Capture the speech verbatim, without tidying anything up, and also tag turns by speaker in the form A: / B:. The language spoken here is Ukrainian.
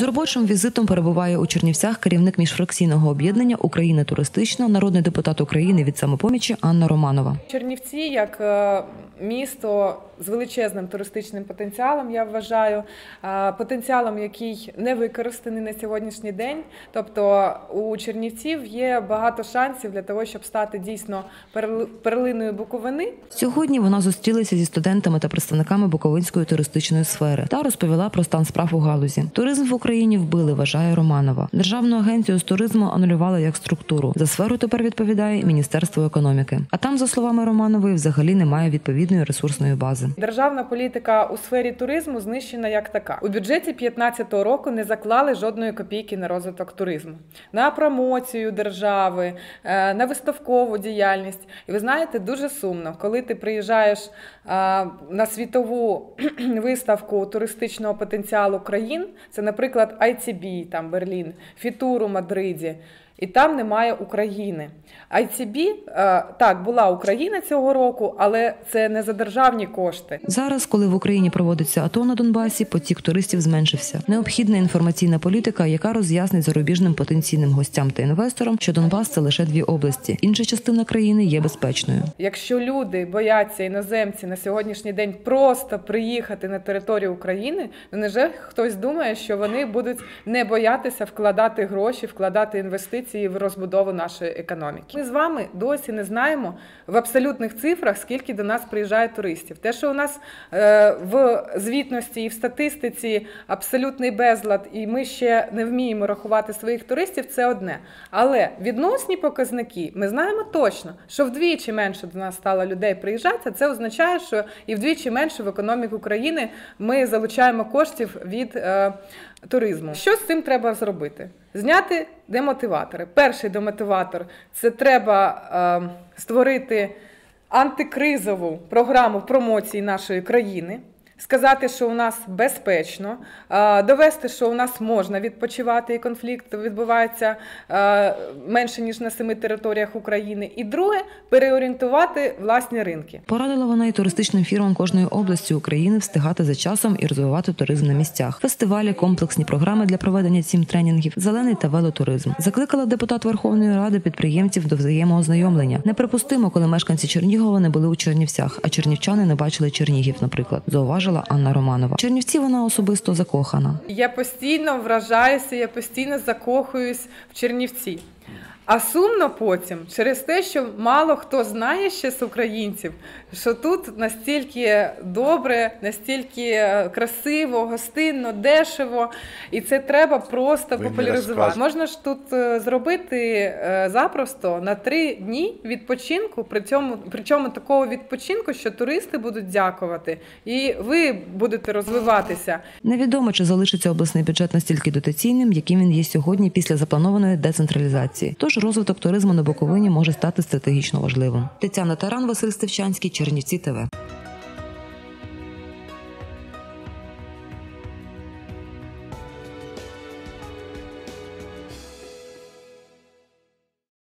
A: З робочим візитом перебуває у Чернівцях керівник міжфракційного об'єднання «Україна туристична», народний депутат України від «Самопомічі» Анна Романова.
B: Чернівці, як місто з величезним туристичним потенціалом, я вважаю, потенціалом, який не використаний на сьогоднішній день. Тобто у чернівців є багато шансів для того, щоб стати дійсно перлиною Буковини.
A: Сьогодні вона зустрілася зі студентами та представниками буковинської туристичної сфери та розповіла про стан справ у галузі. Туризм в Україні вбили, вважає Романова. Державну агенцію з туризму анулювали як структуру. За сферу тепер відповідає Міністерство економіки. А там, за словами Романової, взагалі немає відповідної ресурсної бази.
B: Державна політика у сфері туризму знищена як така. У бюджеті дві тисячі п'ятнадцятого року не заклали жодної копійки на розвиток туризму, на промоцію держави, на виставкову діяльність. І ви знаєте, дуже сумно, коли ти приїжджаєш на світову виставку туристичного потенціалу країн, це, наприклад, ай ці бі, там Берлін, Фітур у Мадриді, і там немає України. ай ці бі, так, була Україна цього року, але це не за державні кошти.
A: Зараз, коли в Україні проводиться АТО на Донбасі, потік туристів зменшився. Необхідна інформаційна політика, яка роз'яснить зарубіжним потенційним гостям та інвесторам, що Донбас – це лише дві області. Інша частина країни є безпечною.
B: Якщо люди бояться, іноземці, на сьогоднішній день просто приїхати на територію України, то невже хтось думає, що вони будуть не боятися вкладати гроші, вкладати інвестиції в розбудову нашої економіки. Ми з вами досі не знаємо в абсолютних цифрах, скільки до нас приїжджає туристів. Те, що у нас е, в звітності і в статистиці абсолютний безлад, і ми ще не вміємо рахувати своїх туристів, це одне. Але відносні показники, ми знаємо точно, що вдвічі менше до нас стало людей приїжджати, це означає, що і вдвічі менше в економіку країни ми залучаємо коштів від е, туризму. Що з цим треба зробити? Зняти демотиватори. Перший демотиватор – це треба е, створити антикризову програму промоції нашої країни, сказати, що у нас безпечно, довести, що у нас можна відпочивати і конфлікт відбувається менше, ніж на семи територіях України. І друге – переорієнтувати власні ринки.
A: Порадила вона і туристичним фірмам кожної області України встигати за часом і розвивати туризм на місцях. Фестивалі, комплексні програми для проведення сім-тренінгів, зелений та велотуризм. Закликала депутат Верховної Ради підприємців до взаємоознайомлення. Неприпустимо, коли мешканці Чернігова не були у Чернівцях, а чернівчани не бачили Чернігів, наприклад, зауважила Анна Романова. Чернівці вона особисто закохана.
B: Я постійно вражаюся, я постійно закохуюсь в Чернівці. А сумно потім через те, що мало хто знає ще з українців, що тут настільки добре, настільки красиво, гостинно, дешево, і це треба просто Ви популяризувати. Можна ж тут зробити запросто на три дні відпочинку, при цьому, причому такого відпочинку, що туристи будуть дякувати, і ви будете розвиватися.
A: Невідомо, чи залишиться обласний бюджет настільки дотаційним, яким він є сьогодні після запланованої децентралізації. Тож розвиток туризму на Буковині може стати стратегічно важливим. Тетяна Таран, Василь Стефчанський, Чернівці ТВ.